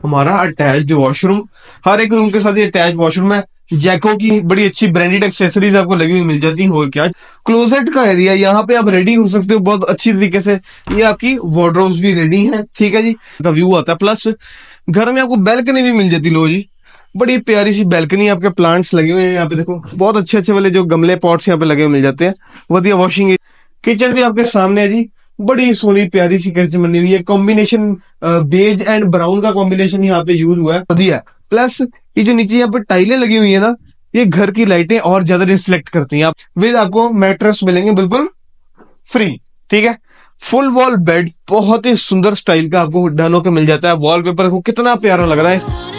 हमारा attached washroom. हर एक room के साथ ये अटैच वॉशरूम है। जैको की बड़ी अच्छी ब्रांडेड एक्सेसरीज आपको लगी हुई मिल जाती है। और क्या, क्लोजेट का एरिया, यहाँ पे आप रेडी हो सकते हो बहुत अच्छी तरीके से। ये आपकी वार्डरोब्स भी रेडी है, ठीक है जी। का व्यू आता है, प्लस घर में आपको बैल्कनी भी मिल जाती। लो जी, बड़ी प्यारी सी बैल्कनी, आपके प्लांट्स लगे हुए हैं यहाँ पे, देखो बहुत अच्छे अच्छे वाले जो गमले पॉट्स यहाँ पे लगे हुए मिल जाते हैं। वधिया वॉशिंग किचन भी आपके सामने है जी। बड़ी सोनी प्यारी सी किचन बनी हुई है। कॉम्बिनेशन बेज एंड ब्राउन का कॉम्बिनेशन यहाँ पे यूज हुआ है, बढ़िया। प्लस ये जो नीचे यहाँ पे टाइलें लगी हुई है ना, ये घर की लाइटें और ज्यादा रिफ्लेक्ट करती हैं। आप विद आपको मैट्रेस मिलेंगे बिल्कुल फ्री, ठीक है। फुल वॉल बेड बहुत ही सुंदर स्टाइल का आपको डन होकर मिल जाता है। वॉलपेपर को कितना प्यारा लग रहा है।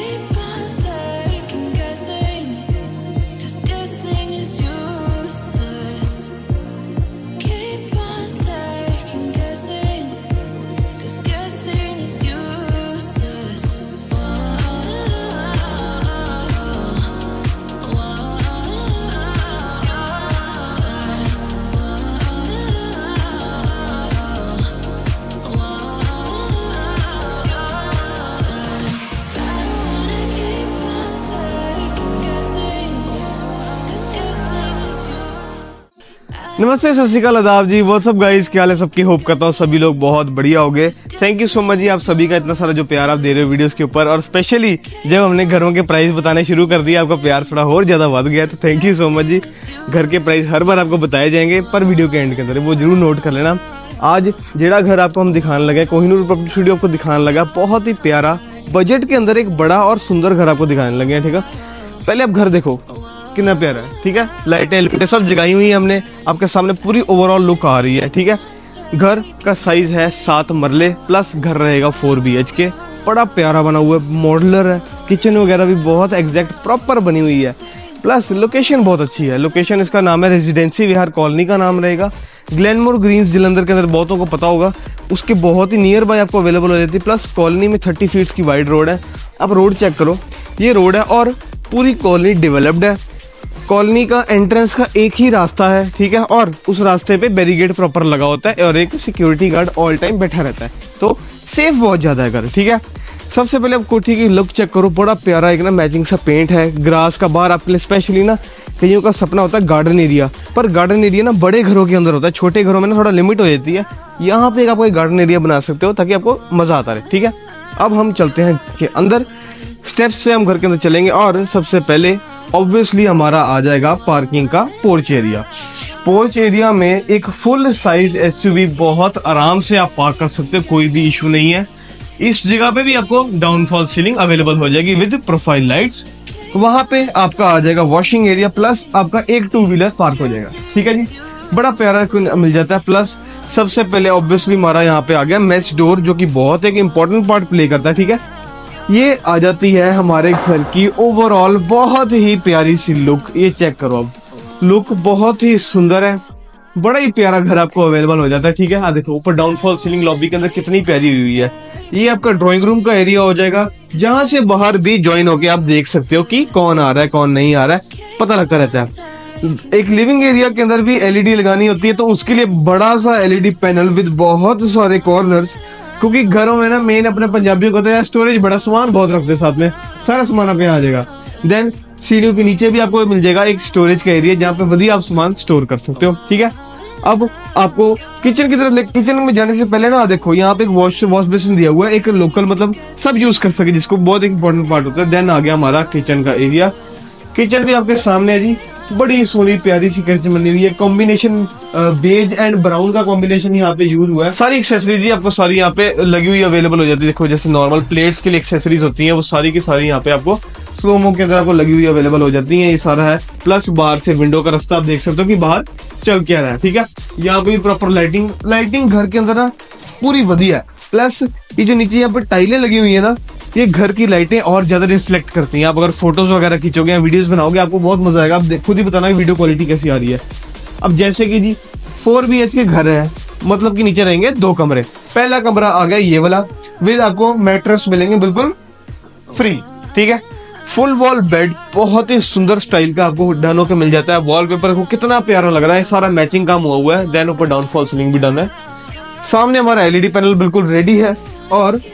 नमस्ते, सत श्री अकाल, आदाब जी, व्हाट्सअप गाइस, क्या हाल है सबकी। होप करता हूँ सभी लोग बहुत बढ़िया हो गए। थैंक यू सो मच जी, आप सभी का इतना सारा जो प्यार आप दे रहे हो वीडियोस के ऊपर। और स्पेशली जब हमने घरों के प्राइस बताने शुरू कर दिया, आपका प्यार थोड़ा और ज्यादा बढ़ गया, तो थैंक यू सो मच जी। घर के प्राइस हर बार आपको बताए जाएंगे, पर वीडियो के एंड के अंदर वो जरूर नोट कर लेना। आज जेड़ा घर आपको हम दिखाने लगे, कोहिनूर प्रॉपर्टी स्टूडियो आपको दिखाने लगा, बहुत ही प्यारा बजट के अंदर एक बड़ा और सुंदर घर आपको दिखाने लगे हैं, ठीक है। पहले आप घर देखो कितना प्यारा है, ठीक है। लाइटें सब जगाई हुई है हमने, आपके सामने पूरी ओवरऑल लुक आ रही है, ठीक है। घर का साइज है 7 मरले, प्लस घर रहेगा 4 BHK। बड़ा प्यारा बना हुआ है, मॉडुलर है। किचन वगैरह भी बहुत एग्जैक्ट प्रॉपर बनी हुई है। प्लस लोकेशन बहुत अच्छी है। लोकेशन इसका नाम है रेजिडेंसी विहार कॉलोनी का नाम रहेगा। ग्लेनमोर ग्रीन्स जलंधर के अंदर बहुतों को पता होगा, उसके बहुत ही नियर बाय आपको अवेलेबल हो जाती है। प्लस कॉलोनी में 30 फीट की वाइड रोड है। आप रोड चेक करो, ये रोड है और पूरी कॉलोनी डेवलप्ड है। कॉलोनी का एंट्रेंस का एक ही रास्ता है, ठीक है। और उस रास्ते पे बैरिकेड प्रॉपर लगा होता है और एक सिक्योरिटी गार्ड ऑल टाइम बैठा रहता है, तो सेफ बहुत ज्यादा है घर, ठीक है। सबसे पहले आप कोठी की लुक चेक करो, बड़ा प्यारा एक ना मैचिंग सा पेंट है। ग्रास का बाहर आपके लिए स्पेशली ना, कईयों का सपना होता है गार्डन एरिया, पर गार्डन एरिया ना बड़े घरों के अंदर होता है, छोटे घरों में ना थोड़ा लिमिट हो जाती है। यहाँ पे आप गार्डन एरिया बना सकते हो ताकि आपको मजा आता रहे, ठीक है। अब हम चलते हैं के अंदर, स्टेप्स से हम घर के अंदर चलेंगे। और सबसे पहले ऑब्वियसली हमारा आ जाएगा पार्किंग का पोर्च एरिया। पोर्च एरिया में एक फुल साइज SUV बहुत आराम से आप पार्क कर सकते हो, कोई भी इशू नहीं है। इस जगह पे भी आपको डाउनफॉल सीलिंग अवेलेबल हो जाएगी विद प्रोफाइल लाइट्स। वहां पे आपका आ जाएगा वॉशिंग एरिया, प्लस आपका एक 2 व्हीलर पार्क हो जाएगा, ठीक है जी। बड़ा प्यारा मिल जाता है। प्लस सबसे पहले ऑब्वियसली हमारा यहाँ पे आ गया मेस डोर, जो कि बहुत एक इंपॉर्टेंट पार्ट प्ले करता है, ठीक है। ये आ जाती है हमारे घर की ओवरऑल बहुत ही प्यारी सी लुक। ये चेक करो, अब लुक बहुत ही सुंदर है। बड़ा ही प्यारा घर आपको अवेलेबल हो जाता है, ठीक है। देखो ऊपर डाउनफॉल सीलिंग लॉबी के अंदर कितनी प्यारी हुई है। ये आपका ड्राइंग रूम का एरिया हो जाएगा, जहां से बाहर भी ज्वाइन होके आप देख सकते हो कि कौन आ रहा है कौन नहीं आ रहा है, पता लगता रहता है। एक लिविंग एरिया के अंदर भी LED लगानी होती है, तो उसके लिए बड़ा सा LED पैनल विद बहुत सारे कॉर्नर्स, क्योंकि घरों में ना मेन अपने पंजाबियों को तो स्टोरेज बड़ा सामान बहुत रखते हैं, साथ में सारा सामान आपके यहाँ आ जाएगा। देन सीढ़ियों के नीचे भी आपको मिल जाएगा एक स्टोरेज का एरिया, जहाँ पे बढ़िया आप सामान स्टोर कर सकते हो, ठीक है। अब आपको किचन की तरफ, किचन में जाने से पहले ना देखो, यहाँ पे एक वॉश बेसिन दिया हुआ है, एक लोकल, मतलब सब यूज कर सके, जिसको बहुत एक इंपॉर्टेंट पार्ट होता है। देन आ गया हमारा किचन का एरिया। किचन भी आपके सामने है जी। बड़ी सोनी प्यारी सी किचन बनी हुई है। कॉम्बिनेशन बेज एंड ब्राउन का कॉम्बिनेशन यहाँ पे यूज हुआ है। सारी एक्सेसरीज आपको सारी यहाँ पे लगी हुई अवेलेबल हो जाती है। देखो जैसे नॉर्मल प्लेट्स के लिए एक्सेसरीज होती हैं, वो सारी की सारी यहाँ पे आपको स्लोमो के अंदर आपको लगी हुई अवेलेबल हो जाती है। ये सारा है। प्लस बाहर से विंडो का रास्ता आप देख सकते हो कि बाहर चल क्या रहा है, ठीक है। यहाँ पे भी प्रॉपर लाइटिंग घर के अंदर ना पूरी बढ़िया है। प्लस ये जो नीचे यहाँ पे टाइलें लगी हुई है ना, ये घर की लाइटें और ज्यादा रिफ्लेक्ट करती हैं। आप अगर फोटोज वगैरह खींचोगे या वीडियोस बनाओगे, आपको बहुत मजा आएगा। आप खुद ही बताना कि वीडियो क्वालिटी कैसी आ रही है। अब जैसे कि जी 4 BHK घर है, मतलब कि नीचे रहेंगे 2 कमरे। पहला कमरा आ गया ये वाला, विद आपको मैट्रेस मिलेंगे बिल्कुल फ्री, ठीक है। फुल वॉल बेड बहुत ही सुंदर स्टाइल का आपको डन होकर मिल जाता है। वॉलपेपर को कितना प्यारा लग रहा है, सारा मैचिंग काम हुआ है। देन ऊपर डाउनफॉल सीलिंग भी डन है। सामने हमारा LED पैनल बिल्कुल रेडी है। और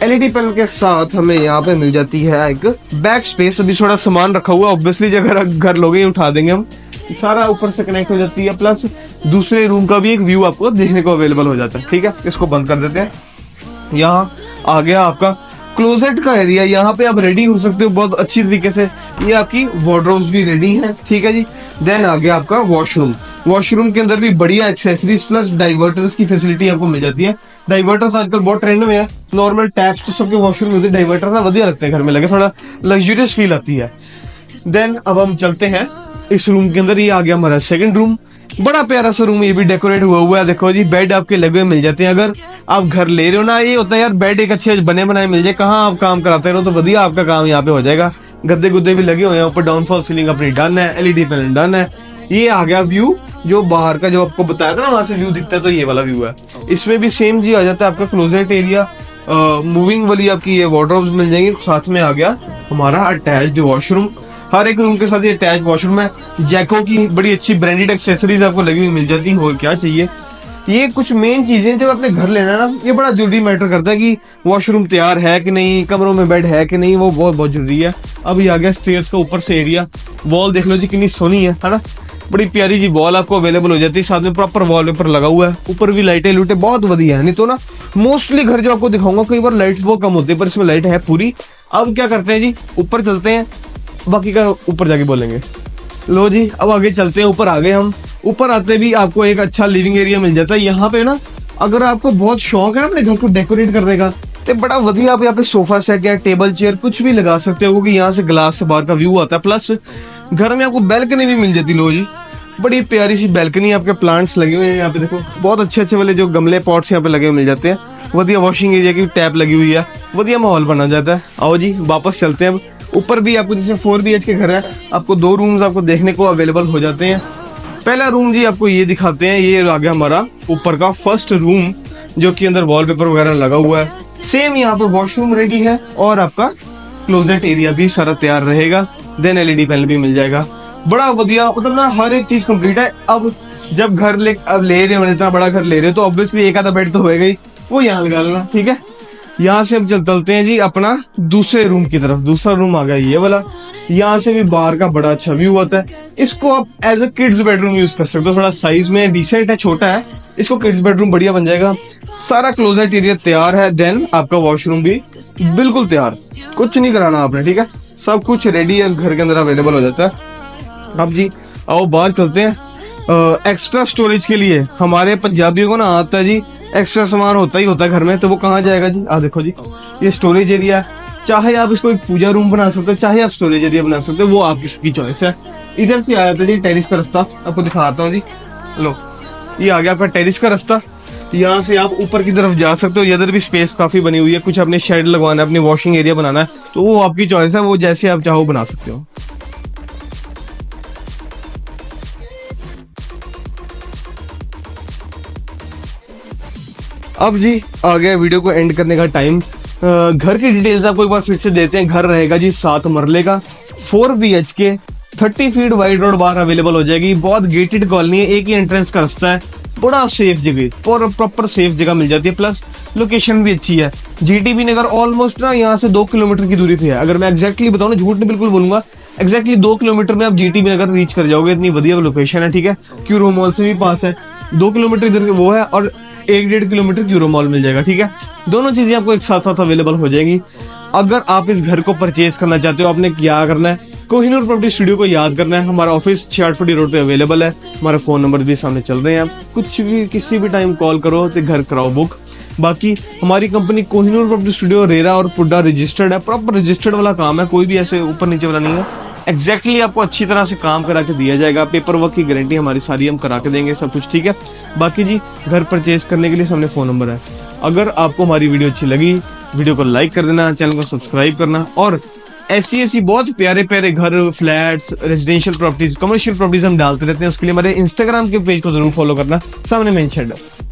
एलईडी पैनल के साथ हमें यहाँ पे मिल जाती है एक बैक स्पेस। अभी थोड़ा सामान रखा हुआ, ऑब्वियसली अगर घर लोगे उठा देंगे हम, सारा ऊपर से कनेक्ट हो जाती है। प्लस दूसरे रूम का भी एक व्यू आपको देखने को अवेलेबल हो जाता है। ठीक है, इसको बंद कर देते हैं। यहाँ आ गया आपका क्लोजेट का एरिया, यहाँ पे आप रेडी हो सकते हो बहुत अच्छी तरीके से। ये आपकी वार्डरोब्स भी रेडी है। ठीक है जी। देन आ गया आपका वॉशरूम। वॉशरूम के अंदर भी बढ़िया एक्सेसरीज प्लस डाइवर्टर्स की फैसिलिटी आपको मिल जाती है। डाइवर्टर्स आजकल बहुत ट्रेंड में है। नॉर्मल टैप्स तो सबके वॉशरूम में होते हैं, डाइवर्टर्स ना बढ़िया लगते हैं घर में लगे, थोड़ा लग्जरियस फील आती है। देन अब हम चलते हैं इस रूम के अंदर। ये आ गया हमारा सेकंड रूम। बड़ा प्यारा सा रूम, ये भी डेकोरेट हुआ है। देखो जी, बेड आपके लगे हुए मिल जाते हैं। अगर आप घर ले रहे हो ना, ये होता है यार बेड एक अच्छे बने बनाए मिल जाए, कहाँ आप काम कराते रहो, तो बढ़िया आपका काम यहाँ पे हो जाएगा। गद्दे गुद्दे भी लगे हुए हैं, ऊपर डाउनफॉल सीलिंग अपनी डन है, एलईडी पैनल डन है। ये आ गया व्यू जो बाहर का, जो आपको बताया था ना वहां से व्यू दिखता है, तो ये वाला व्यू है। इसमें भी सेम जी आ जाता है आपका क्लोजेट एरिया, मूविंग वाली आपकी ये वार्डरोब्स मिल जाएंगी। साथ में आ गया हमारा अटैच्ड वॉशरूम। हर एक रूम के साथ ये अटैच वॉशरूम है। जैको की बड़ी अच्छी ब्रांडेड एक्सेसरीज आपको लगी हुई मिल जाती है। और क्या चाहिए, ये कुछ मेन चीजें जब अपने घर लेना ना, ये बड़ा जरूरी मैटर करता है कि वॉशरूम तैयार है कि नहीं, कमरों में बेड है कि नहीं, वो बहुत बहुत जरूरी है। अभी आ गया स्टेयर्स का ऊपर से एरिया। वॉल देख लो जी कितनी सोनी है ना, बड़ी प्यारी जी वॉल आपको अवेलेबल हो जाती है। साथ में प्रॉपर वॉलपेपर लगा हुआ है, ऊपर भी लाइटें लूटे बहुत बढ़िया है। नहीं तो ना मोस्टली घर जो आपको दिखाऊंगा कई बार लाइट्स बहुत कम होती है, पर इसमें लाइट है पूरी। अब क्या करते हैं जी, ऊपर चलते हैं, बाकी का ऊपर जाके बोलेंगे। लो जी, अब आगे चलते हैं। ऊपर आ गए हम। ऊपर आते भी आपको एक अच्छा लिविंग एरिया मिल जाता है। यहाँ पे ना अगर आपको बहुत शौक है ना अपने घर को डेकोरेट करने का, तो बड़ा बढ़िया आप यहाँ पे सोफा सेट या टेबल चेयर कुछ भी लगा सकते हो, क्योंकि यहाँ से ग्लास से बाहर का व्यू आता है। प्लस घर में आपको बैल्कनी भी मिल जाती। लो जी, बड़ी प्यारी सी बैल्कनी, आपके प्लांट्स लगे हुए हैं यहाँ पे। देखो बहुत अच्छे अच्छे वाले जो गमले पॉट्स यहाँ पे लगे हुए मिल जाते हैं। बढ़िया वॉशिंग एरिया की टैप लगी हुई है, बढ़िया माहौल बना जाता है। आओ जी वापस चलते हैं। अब ऊपर भी आपको जैसे 4 BH के घर है, आपको 2 रूम्स आपको देखने को अवेलेबल हो जाते हैं। पहला रूम जी आपको ये दिखाते हैं। ये आ गया हमारा ऊपर का फर्स्ट रूम, जो कि अंदर वॉलपेपर वगैरह लगा हुआ है। सेम यहाँ पे वॉशरूम रेडी है और आपका क्लोजेट एरिया भी सारा तैयार रहेगा। देन एलईडी पैनल भी मिल जाएगा। बड़ा बढ़िया, मतलब ना हर एक चीज कंप्लीट है। अब जब घर ले रहे हो, इतना बड़ा घर ले रहे हो, तो ऑब्वियसली एक आधा बेड तो होएगा ही, वो यहाँ लगा लेना। ठीक है, यहाँ से अब चलते हैं जी अपना दूसरे रूम की तरफ। दूसरा रूम आ गया ये वाला। यहाँ से भी बाहर का बड़ा अच्छा व्यू आता है। इसको आप as a kids bedroom use कर सकते हो। थोड़ा साइज में डिसेंट है, छोटा है, इसको किड्स बेडरूम बढ़िया बन जाएगा। सारा क्लोजेट एरिया तैयार है। देन आपका वॉशरूम भी बिल्कुल तैयार, कुछ नहीं कराना आपने। ठीक है, सब कुछ रेडी है, घर के अंदर अवेलेबल हो जाता है। अब जी आओ बाहर चलते हैं। एक्स्ट्रा स्टोरेज के लिए हमारे पंजाबियों को ना आता है जी, एक्स्ट्रा सामान होता ही होता है घर में, तो वो कहाँ जाएगा जी। देखो जी, ये स्टोरेज एरिया है। चाहे आप इसको एक पूजा रूम बना सकते हो, चाहे आप स्टोरेज एरिया बना सकते हो, वो आपकी सबकी चॉइस है। इधर से आ जाता है जी टेरिस का रास्ता, आपको दिखाता हूँ जी। लो, ये आ गया आपका टेरिस का रास्ता। यहाँ से आप ऊपर की तरफ जा सकते हो। इधर भी स्पेस काफी बनी हुई है। कुछ अपने शेड लगवाना है, अपनी वॉशिंग एरिया बनाना है, तो वो आपकी चॉइस है, वो जैसे आप चाहो बना सकते हो। अब जी आ गया वीडियो को एंड करने का टाइम। घर की डिटेल्स आपको एक बार फिर से देते हैं। घर रहेगा जी 7 मरले का, 4 BHK, 30 फीट वाइड रोड बाहर अवेलेबल हो जाएगी। बहुत गेटेड कॉलोनी है, एक ही एंट्रेंस का रास्ता है। बड़ा सेफ जगह, प्रॉपर सेफ जगह मिल जाती है। प्लस लोकेशन भी अच्छी है। GTB नगर ऑलमोस्ट ना यहाँ से 2 किलोमीटर की दूरी पे है। अगर मैं एग्जैक्टली बताऊँ ना, झूठ नहीं बिल्कुल बोलूंगा, एग्जैक्टली 2 किलोमीटर में आप GTB नगर रीच कर जाओगे। इतनी बढ़िया लोकेशन है। ठीक है, क्यूरो मॉल से भी पास है। 2 किलोमीटर इधर वो है और 1-1.5 किलोमीटर क्यूरो मॉल मिल जाएगा। ठीक है, दोनों चीजें आपको एक साथ साथ अवेलेबल हो जाएंगी। अगर आप इस घर को परचेज करना चाहते हो, आपने क्या करना है, कोहिनूर प्रॉपर्टी स्टूडियो को याद करना है। हमारा ऑफिस 68 रोड पे अवेलेबल है। हमारे फोन नंबर भी सामने चल रहे हैं। आप कुछ भी किसी भी टाइम कॉल करो तो घर कराओ बुक। बाकी हमारी company Kohinoor property studio RERA और पुड्डा रजिस्टर्ड है। प्रॉपर रजिस्टर्ड वाला काम है, कोई भी ऐसे ऊपर नीचे वाला नहीं है। एग्जैक्टली आपको अच्छी तरह से काम करा के दिया जाएगा। पेपर वर्क की गारंटी हमारी सारी हम करा के देंगे, सब कुछ ठीक है। बाकी जी घर परचेज करने के लिए सामने फोन नंबर है। अगर आपको हमारी वीडियो अच्छी लगी, वीडियो को लाइक कर देना, चैनल को सब्सक्राइब करना। और ऐसी बहुत प्यारे प्यारे घर, flats, residential properties, commercial properties हम डालते रहते हैं। उसके लिए हमारे इंस्टाग्राम के पेज को जरूर फॉलो करना, सामने मेंशन है।